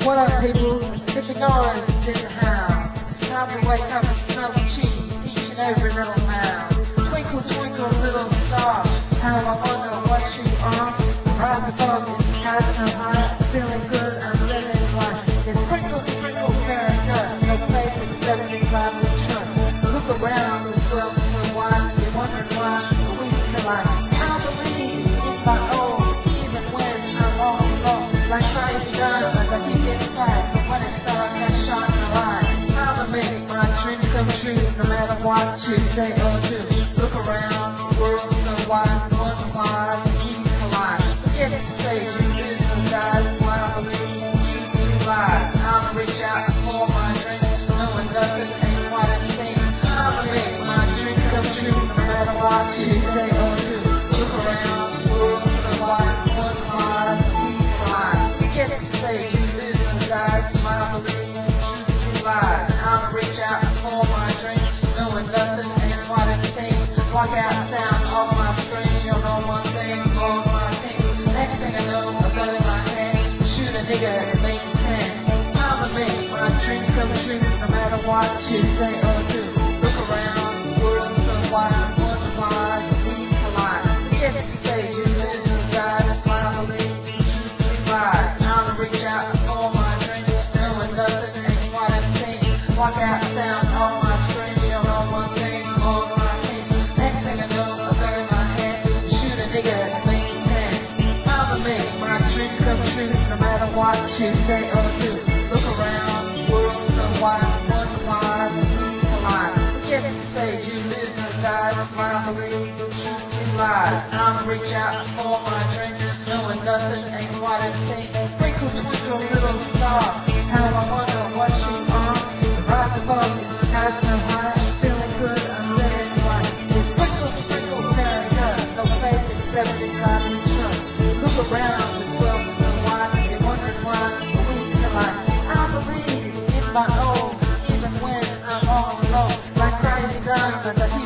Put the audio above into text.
What up, people? If you notice, this is how. Time to wake up and smell the cheese, each and every little mouth. Twinkle, twinkle, little star, how I wonder what you are. Rise above the skies so high, feeling good, I'm living life. It's sprinkle, sprinkle, paradise, no place except in Bible trust. Look around the world for why, you're wondering why we feel like. I believe it's my own, even when I'm all alone. Like crazy diamonds, I keep getting tired, but when it's dark, I shine the light. Time to make my dreams come true, no matter what you say or do. Look around, the world so wide, wonder why we collide. Forget to say you live and die, that's why I believe you lie. I'ma reach out for my dreams, knowing nothing ain't what it seems. I'ma make my dreams come true, no matter what you say or do. Look around, the world so wide, wonder why we collide. Forget to say you live and die, that's why I believe you lie. I'ma reach out for my dreams, knowing nothing ain't what it seems. Walk out sound off my screen, you'll know one thing, all my team. Next thing I know, I got in my hand, shoot a nigga and make his hand. I'ma make my dreams come true, no matter what you say or do. Look around, the world so wide, wonder why we collide. Forget to say you live and die, that's why I believe you lie. I'ma reach out for my dreams, knowing nothing ain't what it seems. Walk out sound off my screen, you'll know one thing, all my team. Next thing I know, I got in my hand, shoot a nigga and make his hand. I'ma make my dreams come true, no matter what you say or do. Look around, the world so wide, wonder why we collide. Forget to say you live and die, that's why I believe you lie. I'ma reach out for my dreams, knowing nothing ain't what it seems. Twinkle, twinkle, little star, how I wonder what you are. Rise above the skies so high, feeling good, I'm living life. It's sprinkle, sprinkle, paradise, no place except in God we trust. Look around, the world so wide, you're wondering why we collide. I believe in my own, even when I'm all alone. Like crazy diamonds, I keep